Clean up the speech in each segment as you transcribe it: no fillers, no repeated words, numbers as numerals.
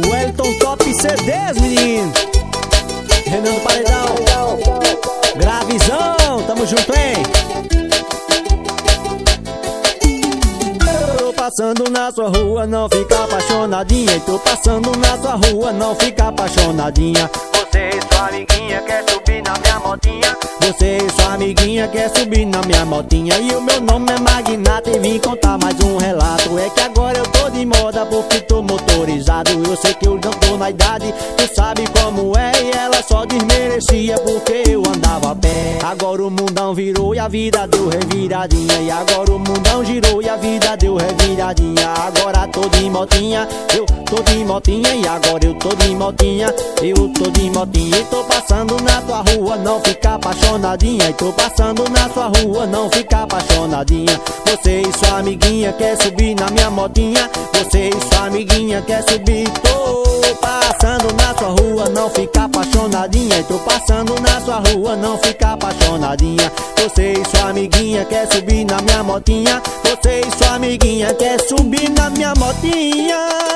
Wellington Top CDs, menino. Renan do Paredão. Gravizão, tamo junto, hein? Tô passando na sua rua, não fica apaixonadinha. Tô passando na sua rua, não fica apaixonadinha. Você e sua amiguinha quer subir na minha motinha. Você e sua amiguinha quer subir na minha motinha. E o meu nome é Magnata e vim contar mais um relato. É que agora eu tô de moda porque tô motorizado. Eu sei que eu não tô na idade, tu sabe como é. E ela só desmerecia porque eu andava a pé. Agora o mundão virou e a vida deu reviradinha. E agora o mundão girou e a vida deu reviradinha. Agora tô de motinha, eu tô de motinha. E agora eu tô de motinha, eu tô de motinha. E tô passando na tua rua, não fica apaixonadinha. E tô passando na sua rua, não fica apaixonadinha. Você e sua amiguinha quer subir na minha motinha. Você e sua amiguinha quer subir. Tô passando na sua rua, não fica apaixonadinha. E tô passando na sua rua, não fica apaixonadinha. Você e sua amiguinha quer subir na minha motinha. Você e sua amiguinha quer subir na minha motinha.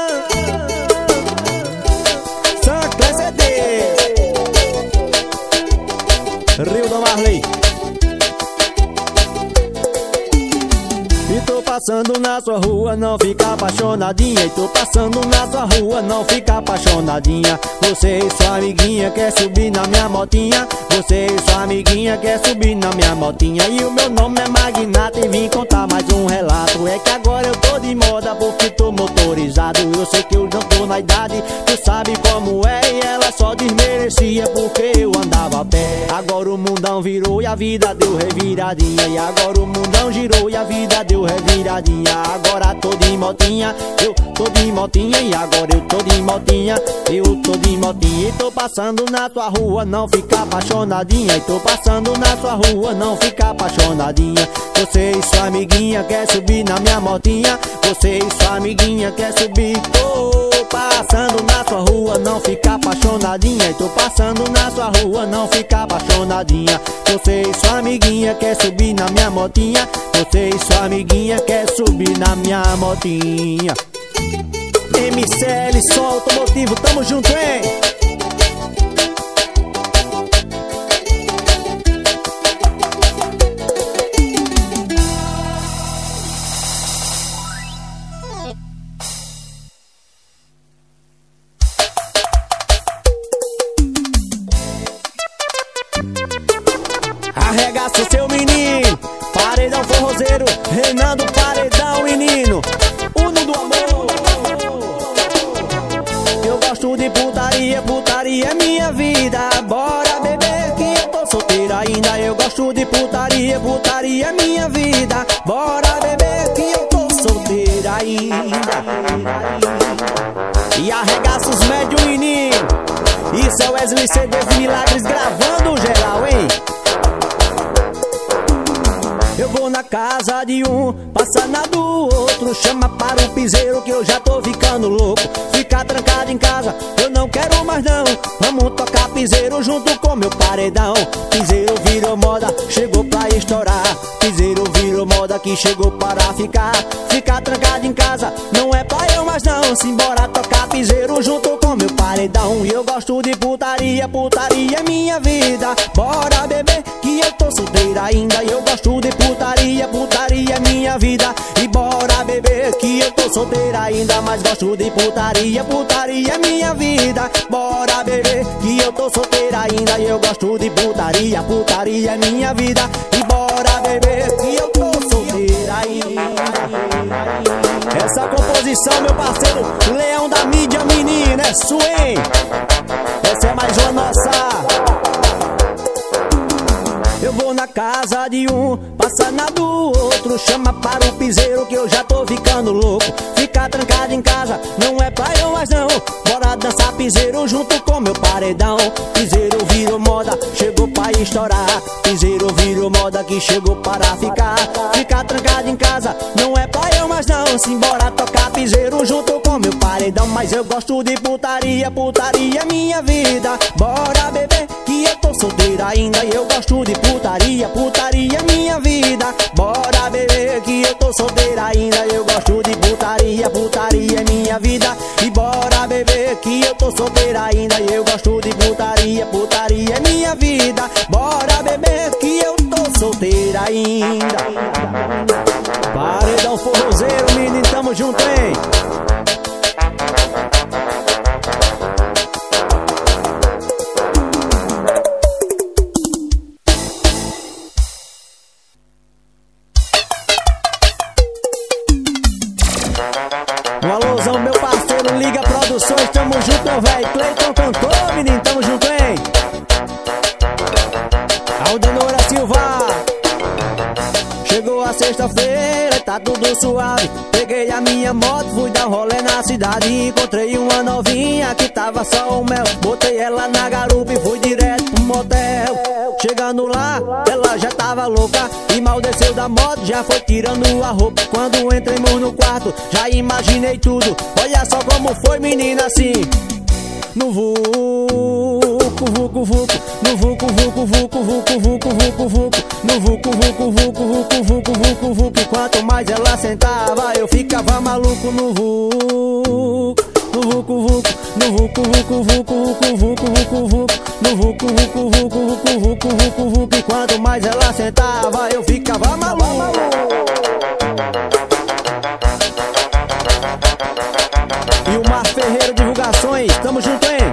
Rio do Marley. E tô passando na sua rua, não fica apaixonadinha. E tô passando na sua rua, não fica apaixonadinha. Você e sua amiguinha quer subir na minha motinha. Você e sua amiguinha quer subir na minha motinha. E o meu nome é Magnata e vim contar mais um relato. É que agora eu tô de moda porque tô motorizado. Eu sei que eu não tô na idade, tu sabe como é. E ela só desmerecia porque eu andava a pé. Agora o mundão virou e a vida deu reviradinha. E agora o mundão girou e a vida deu reviradinha. Agora tô de motinha, eu tô de motinha. E agora eu tô de motinha, eu tô de motinha. E tô passando na tua rua, não fica apaixonadinha. E tô passando na sua rua, não fica apaixonadinha. Você e sua amiguinha quer subir na minha motinha. Você e sua amiguinha quer subir. Tô passando na sua rua, não fica apaixonadinha. E tô passando na sua rua, não fica apaixonadinha. Você e sua amiguinha quer subir na minha motinha. Você e sua amiguinha quer subir na minha motinha. MCL, som automotivo, tamo junto, hein? Arregaça o seu menino, Paredão Forrozeiro, Renan do Paredão, menino, Uno do amor. Eu gosto de putaria, putaria é minha vida. Bora beber que eu tô solteira ainda. Eu gosto de putaria, putaria é minha vida. Bora beber que eu tô solteira ainda. E arregaça os médios, menino. Isso é o Wesley CDs de Milagres gravando geral, hein? Eu vou na casa de um, passa na do outro. Chama para o piseiro que eu já tô ficando louco. Ficar trancado em casa, eu não quero mais não. Vamos tocar piseiro junto com meu paredão. Piseiro virou moda, chegou pra estourar. Piseiro virou moda que chegou para ficar. Ficar trancado em casa, não é pra eu mais não. Simbora tocar piseiro junto com meu paredão. E eu gosto de putaria, putaria é minha vida. Bora beber que eu tô solteira ainda. E eu gosto de putaria, putaria é minha vida. E bora beber que eu tô solteira ainda. Mas gosto de putaria, putaria é minha vida. Bora beber que eu tô solteira ainda. E eu gosto de putaria, putaria é minha vida. E bora beber que eu tô solteira ainda. Essa composição, meu parceiro Leão da mídia, menina, é sua, hein? Essa é mais uma nossa. Eu vou na casa de um, passa na do outro. Chama para o piseiro que eu já tô ficando louco. Ficar trancado em casa, não é pra eu mais não. Bora dançar piseiro junto com meu paredão. Piseiro virou moda, chegou pra estourar. Piseiro virou moda que chegou para ficar. Ficar trancado em casa, não é pra eu mais não. Simbora tocar piseiro junto com meu paredão. Mas eu gosto de putaria, putaria é minha vida. Bora beber que eu tô solteira ainda. E eu gosto de putaria, putaria é minha vida. Bora beber que eu tô solteira ainda. Eu gosto de putaria, putaria é minha vida. E bora beber tô solteira ainda e eu gosto de putaria. Putaria é minha vida, bora beber que eu tô solteira ainda. Paredão forrozeiro, menino, tamo junto, hein? Um alôzão, meu parceiro, Liga Produções, tamo junto, meu velho. Cleiton cantor, menino, tamo junto, hein? Aldenora Silva. Chegou a sexta-feira, tá tudo suave. Peguei a minha moto, fui dar um rolê na cidade. Encontrei uma novinha que tava só o mel. Botei ela na garupa e fui direto pro motel. Chegando lá, ela já tava louca e mal desceu da moto, já foi tirando a roupa. Quando entramos no quarto, já imaginei tudo. Olha só como foi, menina, assim. No vucu, vucu, vucu. No vucu, vucu, vucu, vucu, vucu, vucu, vucu. No vucu, vucu, vucu, vucu, vucu, vucu, vucu. E quanto mais ela sentava, eu ficava maluco no vucu. No vucu, vucu, no vucu, vucu, vucu, vucu, vucu, vucu, vucu. No vucu, vucu, vucu, vucu, vucu, vucu, vucu. E quanto mais ela sentava, eu ficava maluco. E o Mar Ferreira Divulgações, tamo junto, hein?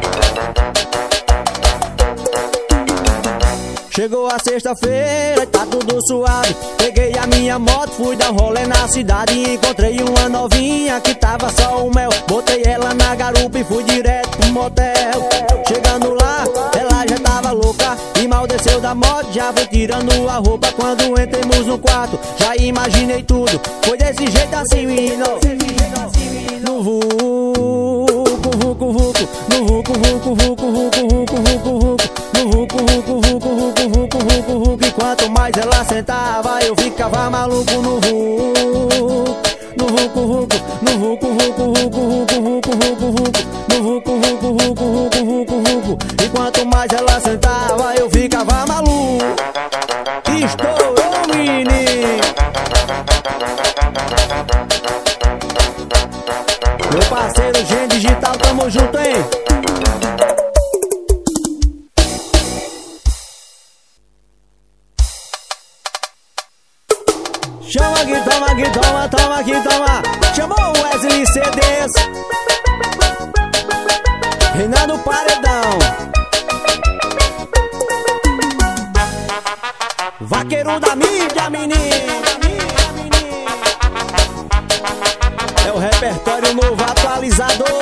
Chegou a sexta-feira, tá tudo suave. Peguei a minha moto, fui dar um rolê na cidade. Encontrei uma novinha que tava só o mel. Botei ela na garupa e fui direto pro motel. Chegando lá, ela já tava louca e mal desceu da moto, já foi tirando a roupa. Quando entramos no quarto, já imaginei tudo. Foi desse jeito assim, menino. No vucu, vucu, vucu. No vucu, vucu, vucu, vucu, vucu, vucu, vucu. No vucu, vucu, vucu, vucu, vucu, vucu, vucu. E quanto mais ela sentava, eu ficava maluco no vucu. No vucu, vucu, no vucu, vucu, vucu, vucu, vucu, vucu, vucu. No vucu, vucu, vucu, vucu, vucu, vucu. E quanto mais ela sentava, eu ficava maluco. Estourou, menino. Meu parceiro Gen Digital, tamo junto, hein? Chama aqui, toma aqui, toma, toma aqui, toma. Chamou o Wesley CDs. Reinando Paredão. Vaqueiro da mídia, menino. É o repertório novo atualizador.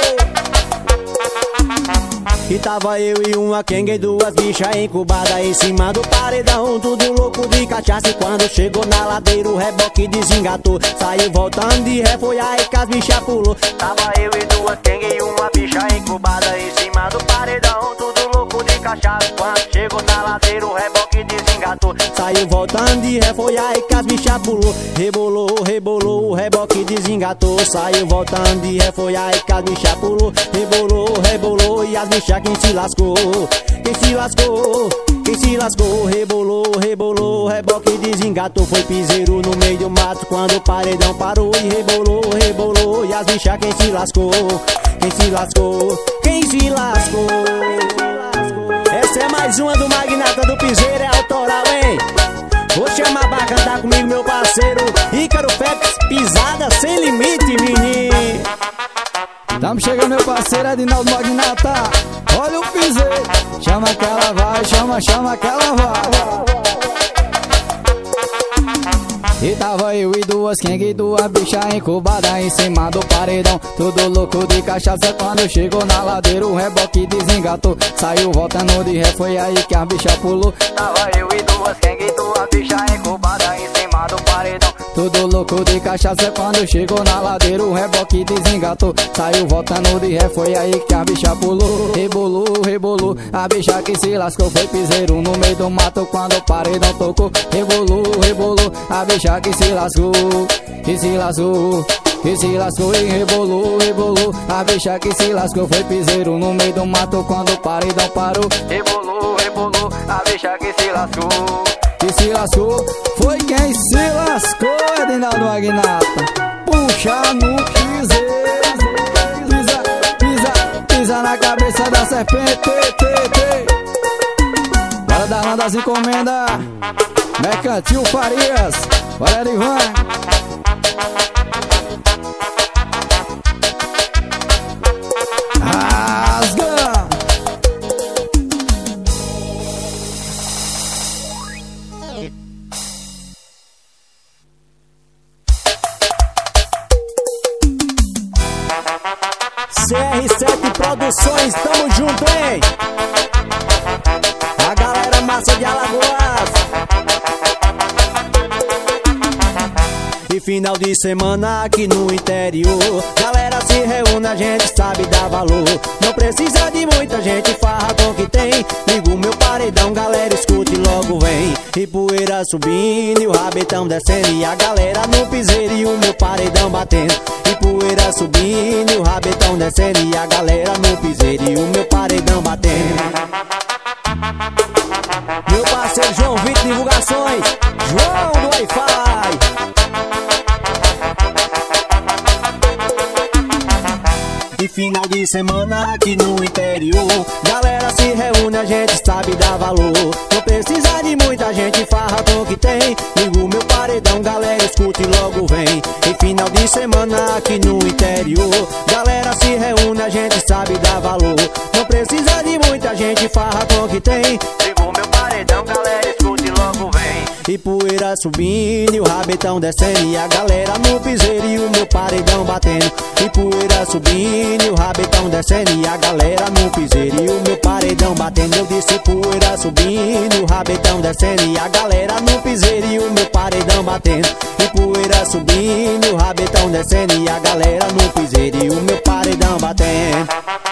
E tava eu e uma quenga e duas bichas encubadas em cima do paredão, tudo louco de cachaça. E quando chegou na ladeira o reboque desengatou. Saiu voltando de ré, foi aí que as bichas pulou. Tava eu e duas quenga e uma bicha incubada em cima do paredão, tudo louco de cachaça. Quando chegou na ladeira o reboque desengatou. Saiu voltando de ré, foi aí que as bichas pulou. Rebolou, rebolou, o reboque desengatou. Saiu voltando de ré, foi aí que as bichas pulou. Rebolou, rebolou e as bichas quem se lascou. Quem se lascou, quem se lascou. Rebolou, rebolou, o reboque desengatou. Foi piseiro no meio do mato quando o paredão parou. E rebolou, rebolou e as bichas quem se lascou. Quem se lascou, quem se lascou. Essa é mais uma do Magnata do Piseiro, é autoral, hein? Vou chamar pra cantar comigo meu parceiro Ícaro Félix, pisada sem limite, menino. Tamo chegando, meu parceiro Edinaldo Magnata. Olha o piseiro, chama que ela vai, chama que ela vai. E tava eu e duas quenga e duas bichas encubadas em cima do paredão, tudo louco de cachaça. Quando chegou na ladeira o reboque desengatou. Saiu voltando de ré, foi aí que a bicha pulou. Tava eu e duas quenga e duas bichas encubadas em cima do paredão, tudo louco de cachaça. Quando chegou na ladeira o reboque desengatou. Saiu voltando de ré, foi aí que a bicha pulou. Rebolou, rebolou, a bicha que se lascou. Foi piseiro no meio do mato quando o paredão tocou. Rebolou, rebolou, a bicha que se lascou. Que se lascou, que se lascou e rebolou, rebolou. A bicha que se lascou. Foi piseiro no meio do mato quando o paredão parou. rebolou, rebolou, a bicha que se lascou. Que se lascou, foi quem se lascou, Edinaldo Magnata. Puxa no piseiro, pisa, pisa, pisa na cabeça das encomendas, Mercantil Farias, Valério Ivan. Rasga! CR7 Produções, tamo junto, hein? A galera massa de Alagoas. E final de semana aqui no interior, galera se reúne, a gente sabe dar valor. Não precisa de muita gente, farra com o que tem. Liga o meu paredão, galera escute e logo vem. E poeira subindo e o rabetão descendo, e a galera no piseiro e o meu paredão batendo. E poeira subindo e o rabetão descendo, e a galera no piseiro e o meu paredão batendo. Meu parceiro João Vitor Divulgações, João do Wi-Fi. E final de semana aqui no interior, galera se reúne, a gente sabe dar valor. Não precisa de muita gente, farra com o que tem. Liga o meu paredão, galera escuta e logo vem. E final de semana aqui no interior, galera se reúne, a gente sabe dar valor. Não precisa de muita gente, farra com o que tem. Liga o meu paredão, galera escuta e logo vem. E poeira subindo e o rabetão descendo, e a galera no piseiro e o meu paredão batendo. E poeira subindo e o rabetão descendo, e a galera no piseiro e o meu paredão batendo. Eu disse poeira subindo e o rabetão descendo, e a galera no piseiro e o meu paredão batendo. E poeira subindo e o rabetão descendo, e a galera no piseiro e o meu paredão batendo.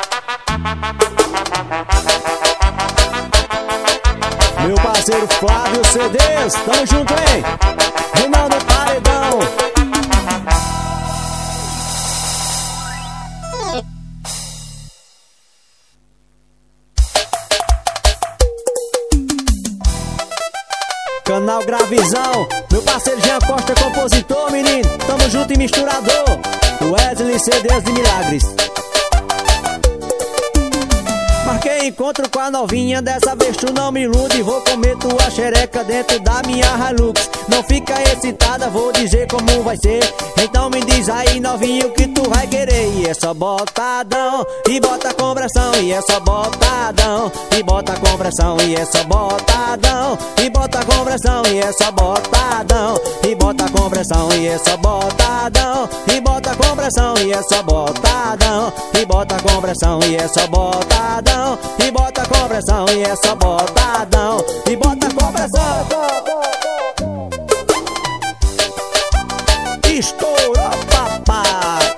Meu parceiro Flávio CDs, tamo junto, hein? Reinaldo Paredão. Canal Gravizão, meu parceiro Jean Costa, compositor, menino. Tamo junto e misturador. Wesley CDs de Milagres. Marquei encontro com a novinha, dessa vez tu não me ilude. Vou comer tua xereca dentro da minha Hilux. Não fica excitada, vou dizer como vai ser. Então me diz aí, novinho, o que tu vai querer. E é só botadão, e bota com pressão. E é só botadão, e bota com pressão. E é só botadão, e bota com pressão. E é só botadão, e bota com pressão. E é só botadão, e bota com pressão. E é só botadão, e bota com pressão. E é só botadão, e bota com pressão, e é só botadão, e bota com pressão. Estourou, papai.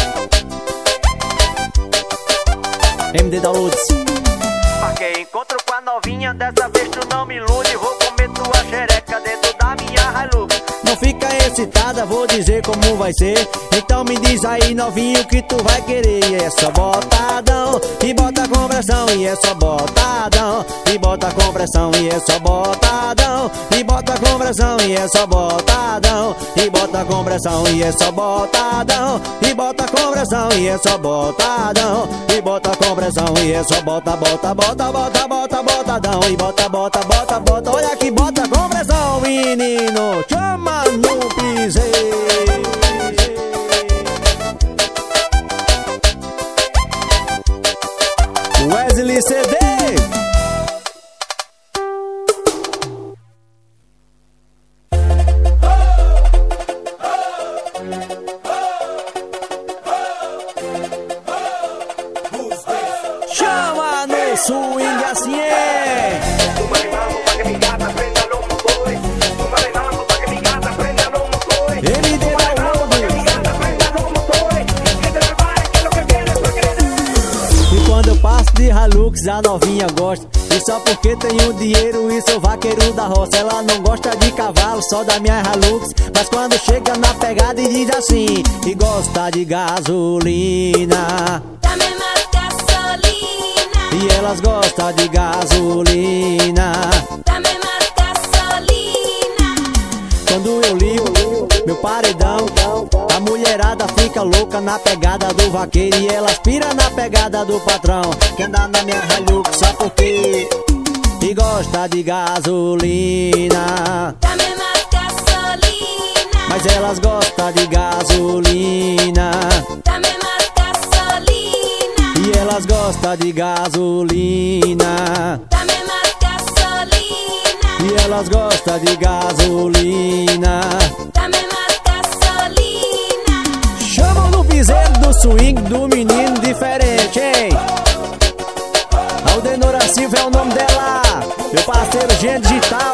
MD Downloads. Marquei encontro com a novinha, dessa vez tu não me ilude. Vou comer tua xereca dentro da minha Hilux. Não fica excitada, vou dizer como vai ser. Então me diz aí, novinho, o que tu vai querer. E é só botadão, e bota com pressão. E é só botadão, e bota com pressão. E é só botadão, e bota com pressão. E é só botadão, e bota com pressão. E é só botadão, e bota com pressão. E é só botadão, e bota com pressão. E é só bota, bota, bota, bota, bota, botadão. E bota, bota, bota, bota. Olha que bota com pressão, menino. Chama no piseiro. Wesley CD. Chama no swing assim é. De Hilux a novinha gosta, e só porque tenho dinheiro e sou vaqueiro da roça. Ela não gosta de cavalo, só da minha Hilux. Mas quando chega na pegada e diz assim, e gosta de gasolina, dame mais gasolina. E elas gostam de gasolina, dame mais gasolina. Quando eu ligo meu paredão, a mulherada fica louca na pegada do vaqueiro, e elas pira na pegada do patrão, que anda na minha Hilux só porque e gosta de gasolina. Dame mais gasolina. Mas elas gostam de gasolina. Dame mais gasolina. E elas gostam de gasolina. Dame mais gasolina. E elas gostam de gasolina. Dame mais gasolina. Chamam no piseiro do swing do menino diferente, hein? Aldenora Silva é o nome dela, meu parceiro Gen Digital.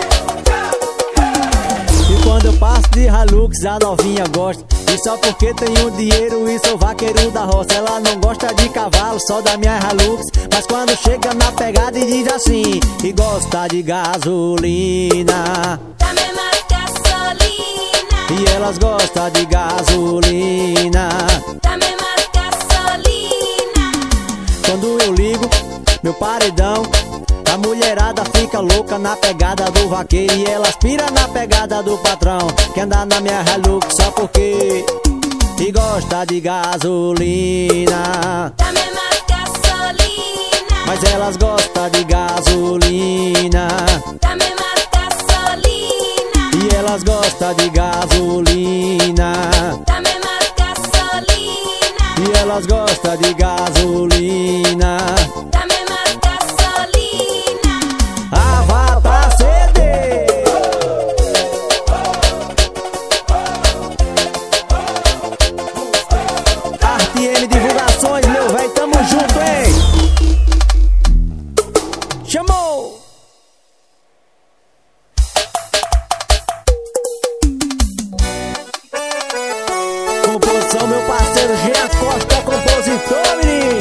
E quando eu passo de Hilux, a novinha gosta. E só porque tenho dinheiro e sou vaqueiro da roça. Ela não gosta de cavalo, só da minha Hilux. Mas quando chega na pegada e diz assim, e gosta de gasolina. Dame mais gasolina. E elas gostam de gasolina. Dame mais gasolina. Quando eu ligo meu paredão, a mulherada fica louca na pegada do vaqueiro. E elas pira na pegada do patrão, que anda na minha Hilux só porque e gosta de gasolina. Dame mais gasolina. Mas elas gostam de gasolina. Dame mais gasolina. E elas gostam de gasolina. Dame mais gasolina. E elas gostam de gasolina. Dame mais gasolina. Avatar CD. Arte M Divulgações, meu véi, tamo junto, hein? Chamou! Composição, meu parceiro Jean Costa, compositor, menino.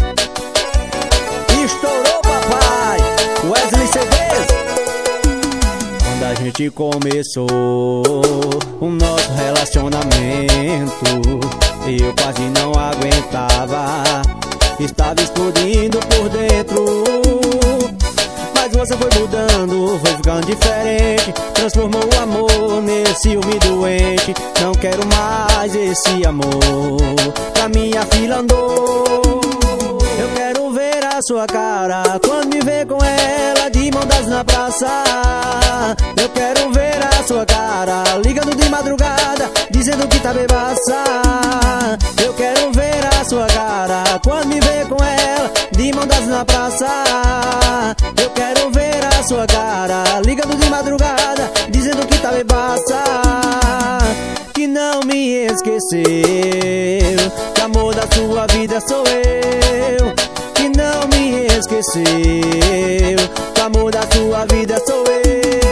Estourou, papai. Wesley CDs. Quando a gente começou o nosso relacionamento, eu quase não aguentava, estava explodindo por dentro. Mas você foi mudando, foi ficando diferente, transformou o amor nesse ciúme doente. Não quero mais esse amor, pra minha filha andou. Eu quero ver a sua cara quando me vê com ela de mão dadas na praça. Eu quero ver a sua cara ligando de madrugada, dizendo que tá bebaça. Eu quero ver a sua cara quando me vê com ela de mão dadas na praça. Eu quero ver a sua cara ligando de madrugada, dizendo que tá bebaça. Que não me esqueceu, que amor da sua vida sou eu. Que não me esqueceu, que amor da sua vida sou eu.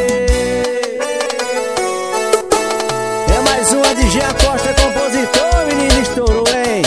É mais uma de Jean Costa, compositor, menino, estourou, hein?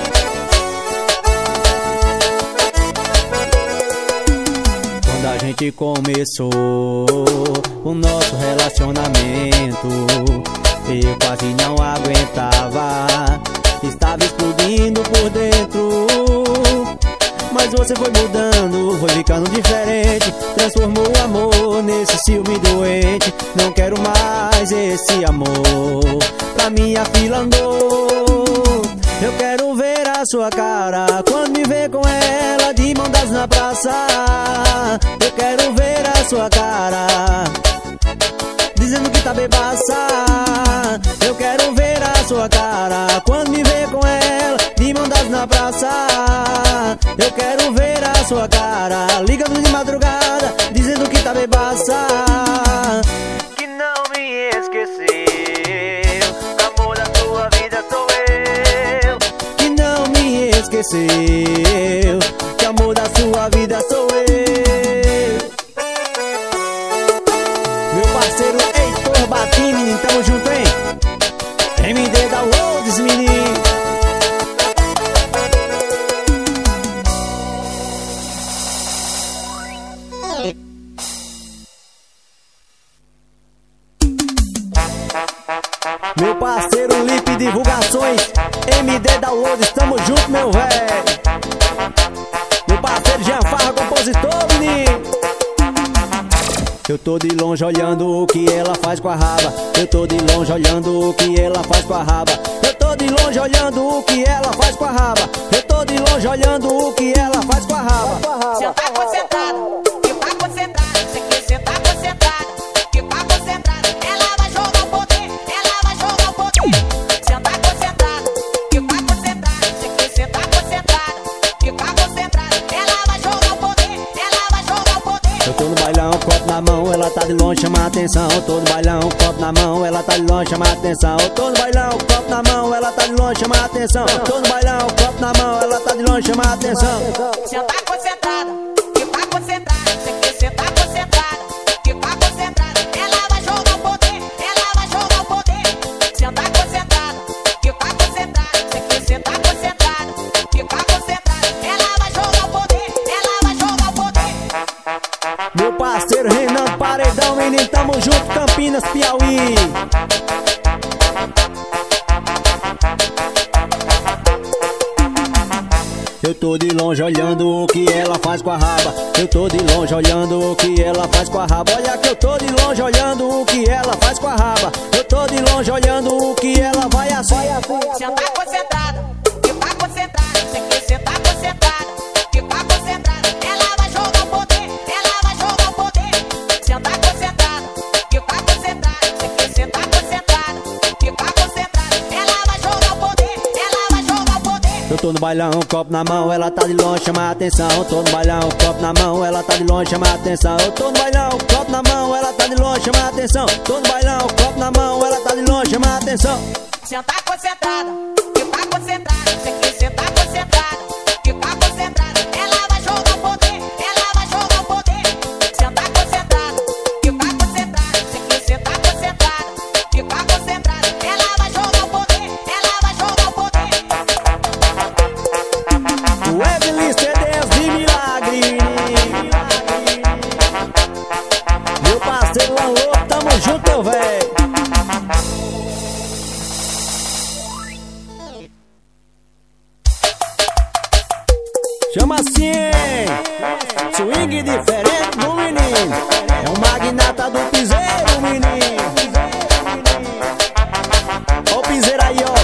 Quando a gente começou o nosso relacionamento, eu quase não aguentava, estava explodindo por dentro. Mas você foi mudando, foi ficando diferente, transformou o amor nesse ciúme doente. Não quero mais esse amor, pra minha fila andou. Eu quero ver a sua cara quando me vê com ela de mão dadas na praça. Eu quero ver a sua cara dizendo que tá bebaça. Eu quero ver a sua cara quando me vê com ela de mão dadas na praça. Eu quero ver a sua cara ligando de madrugada, dizendo que tá bebaça. Que não me esqueceu, que amor da sua vida sou eu. Que não me esqueceu, que amor da sua vida sou eu. Meu parceiro Heitor Batini, tamo junto, hein? MD Downloads, menino. Meu parceiro Lipe Divulgações, MD Downloads, tamo junto, meu véi. Meu parceiro Jean Farra, compositor, menino. Eu tô de longe olhando o que ela faz com a raba. Eu tô de longe olhando o que ela faz com a raba. Eu tô de longe olhando o que ela faz com a raba. Eu tô de longe olhando o que ela faz com a raba. Já tá concentrado, e tá concentrado. ela tá de longe, chama a atenção. Tô no bailão, copo na mão, ela tá de longe, chama a atenção. Tô no bailão, copo na mão, ela tá de longe, chama a atenção. Tô no bailão, copo na mão, ela tá de longe, chama a atenção. Senta concentrada, fica concentrada. Você quer sentar concentrada, fica concentrada. Ela vai jogar o poder, ela vai jogar o poder. Senta concentrada, fica concentrada. Você quer sentar concentrada, fica concentrada. Ela vai jogar o poder, ela vai jogar o poder. Meu parceiro Renan Paredão, menino, tamo junto, Campinas, Piauí. Eu tô de longe olhando o que ela faz com a raba. Eu tô de longe olhando o que ela faz com a raba. Olha que eu tô de longe olhando o que ela faz com a raba. Eu tô de longe olhando o que ela vai assim. Senta concentrada, fica concentrada. Você quer sentar concentrada, fica concentrada. Ela vai jogar o poder, ela vai jogar o poder. Senta concentrada, fica concentrada. Você quer sentar concentrada, fica concentrada. Ela vai jogar o poder, ela vai jogar o poder. Eu tô no bailão, copo na mão, ela tá de longe, chama a atenção. Eu tô no bailão, copo na mão, ela tá de longe, chama a atenção. Eu tô no bailão, copo na mão, ela tá de longe, chama a atenção. Tô no bailão, copo na mão, ela tá de longe, chama a atenção. Senta concentrada, fica concentrada. Você quer sentar concentrada, fica concentrada. Ela vai jogar o poder, ela vai jogar o poder. Senta concentrada, fica concentrada. Você quer sentar concentrada, fica concentrada. Ela vai jogar o poder, ela vai jogar o poder. Wesley CDs de milagre. Meu parceiro Lanlô, tamo junto, meu véi. Chama assim, swing diferente do menino. É um magnata do piseiro, menino. Ó o piseiro aí, ó.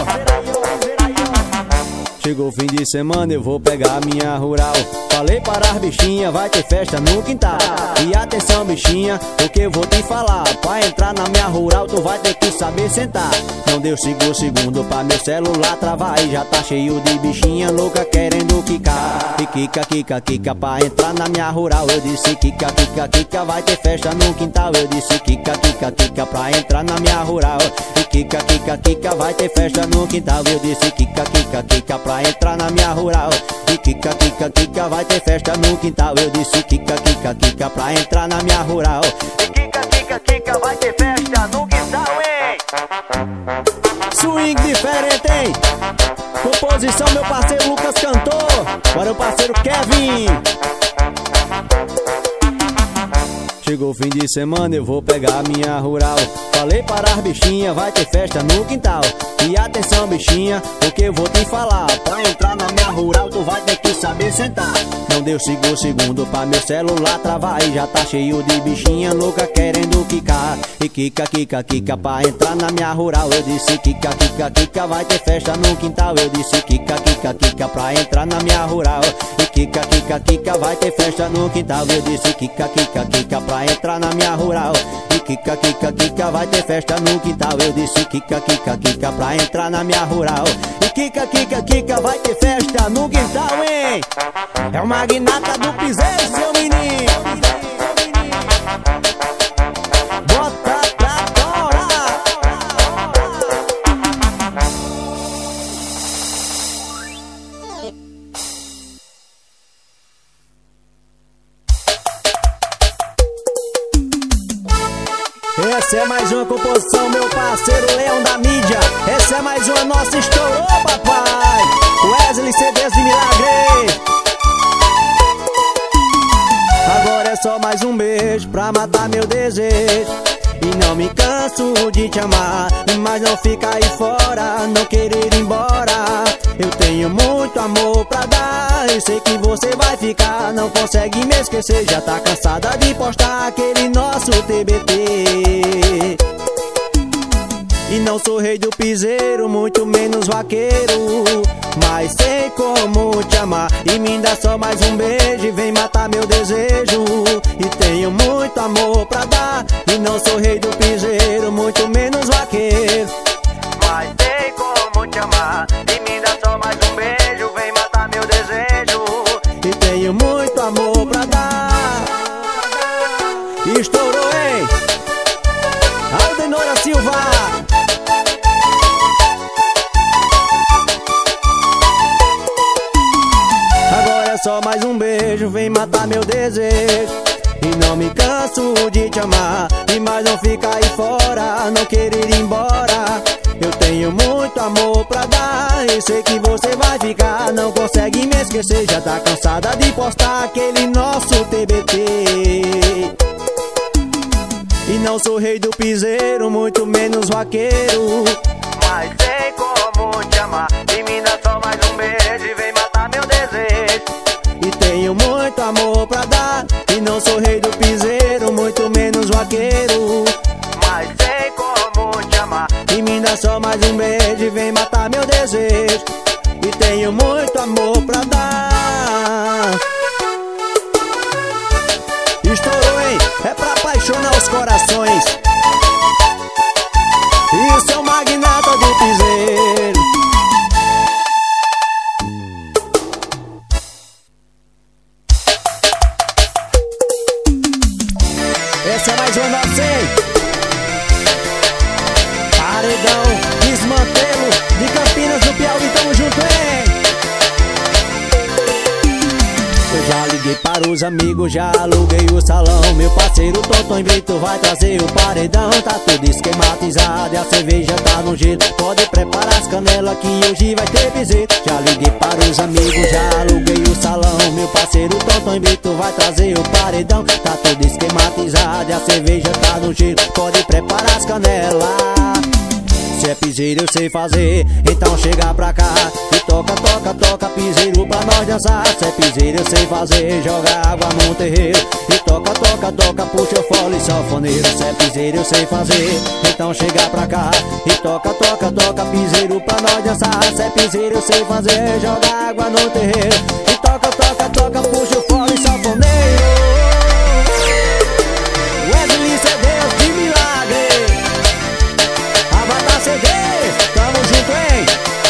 Chegou o fim de semana, eu vou pegar a minha rural. Falei para as bichinhas, vai ter festa no quintal. E atenção bichinha, o que eu vou te falar. Pra entrar na minha rural, tu vai ter que saber sentar. Não deu segundo pra meu celular travar. E já tá cheio de bichinha louca querendo quicar. E quica, quica, quica pra entrar na minha rural. Eu disse quica, quica, quica, vai ter festa no quintal. Eu disse quica, quica, quica pra entrar na minha rural. E quica, quica, quica, vai ter festa no quintal. Eu disse quica, quica, quica pra entrar na minha rural. E quica, quica, quica, vai ter festa no quintal. Eu disse quica, quica, quica pra entrar na minha rural. E quica, quica, quica, vai ter festa no quintal, hein? Swing diferente, hein? Composição meu parceiro Lucas Cantor. Agora o parceiro Kevin. Chegou o fim de semana, eu vou pegar a minha rural. Falei para as bichinhas, vai ter festa no quintal. E atenção bichinha, o que eu vou te falar. Pra entrar na minha rural, tu vai ter que saber sentar. Não deu segundo pra meu celular travar. E já tá cheio de bichinha louca querendo quicar. E quica, quica, quica pra entrar na minha rural. Eu disse quica, quica, quica, vai ter festa no quintal. Eu disse quica, quica, quica pra entrar na minha rural. E quica, quica, quica, vai ter festa no quintal. Eu disse quica, quica, quica pra entrar na minha rural. E quica, quica, quica, vai ter festa no quintal. Eu disse quica, quica, quica pra entrar na minha rural. E quica, quica, quica, vai ter festa no quintal, hein? É o magnata do piseiro, seu menino. Bota pra torar. Essa é mais uma composição, meu parceiro Leão da mídia. Essa é mais uma nossa estourou, papai. Wesley CDs de milagre. Agora é só mais um beijo pra matar meu desejo. E não me canso de te amar, mas não fica aí fora, não querer ir embora. Eu tenho muito amor pra dar, e sei que você vai ficar. Não consegue me esquecer, já tá cansada de postar aquele nosso TBT. E não sou rei do piseiro, muito menos vaqueiro, mas sei como te amar. E me dá só mais um beijo e vem matar meu desejo. E tenho muito amor pra dar, e não sou rei do piseiro, muito menos vaqueiro, mas sei como te amar. E me dá só mais um beijo, vem matar meu desejo. E tenho muito amor pra dar. E estourou, hein? só mais um beijo, vem matar meu desejo. E não me canso de te amar, e mais não fica aí fora, não querer ir embora. Eu tenho muito amor pra dar, e sei que você vai ficar. Não consegue me esquecer, já tá cansada de postar aquele nosso TBT. E não sou rei do piseiro, muito menos vaqueiro, mas sei como te amar. E me dá só mais um beijo e vem matar meu desejo. e tenho muito amor pra dar. E não sou rei do piseiro, muito menos vaqueiro, mas sei como te amar. e me dá só mais um beijo e vem matar meu desejo. E tenho muito amor pra dar. Estourou, hein? É pra apaixonar os corações. Isso é o magnata do piseiro. Essa é mais uma da 100. Paredão, Desmantelo, de Campinas do Piauí, tamo junto, hein? Eu já liguei para os amigos, já aluguei o salão. Meu parceiro Tonton Brito vai trazer o paredão. Tá tudo esquematizado e a cerveja tá no jeito. Pode preparar as canelas que hoje vai ter piseiro. Já liguei para os amigos, já aluguei o salão. Meu parceiro Tonton Brito vai trazer o paredão. Tá tudo esquematizado e a cerveja tá no jeito. Pode preparar as canelas. Se é piseiro eu sei fazer, então chega pra cá e toca, toca, toca piseiro pra nós dançar. Se é piseiro eu sei fazer, joga água no terreiro e toca, toca, toca, puxa o fole e sanfoneiro. Se é piseiro eu sei fazer, então chega pra cá e toca, toca, toca piseiro pra nós dançar. Se é piseiro eu sei fazer, joga água no terreiro e toca, toca, toca, puxa o fole e sanfoneiro. Wesley cê Deus de milagre, Avatar CD, tamo junto, hein?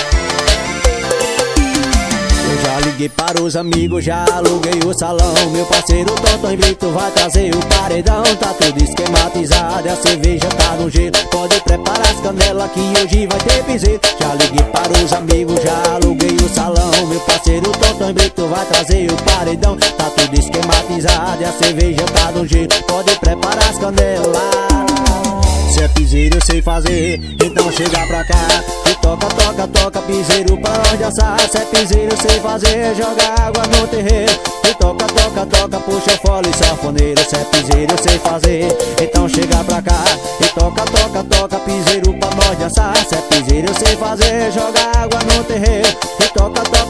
Eu já liguei para os amigos, já aluguei o salão. Meu parceiro Tonton Brito vai trazer o paredão. Tá tudo esquematizado e a cerveja tá no jeito. Pode preparar as canelas que hoje vai ter piseiro. Já liguei para os amigos, já aluguei o salão. Meu parceiro Tonton Brito vai trazer o paredão. Tá tudo esquematizado e a cerveja tá no jeito. Pode preparar as canelas. Se é piseiro eu sei fazer, então chega pra cá e toca, toca, toca piseiro pra nós dançar. Se é piseiro eu sei fazer, joga água no terreiro e toca, toca, toca, puxa o fole e sanfoneiro. Se é piseiro eu sei fazer, então chega pra cá e toca, toca, toca piseiro pra nós dançar. Se é piseiro eu sei fazer, joga água no terreiro e toca, toca,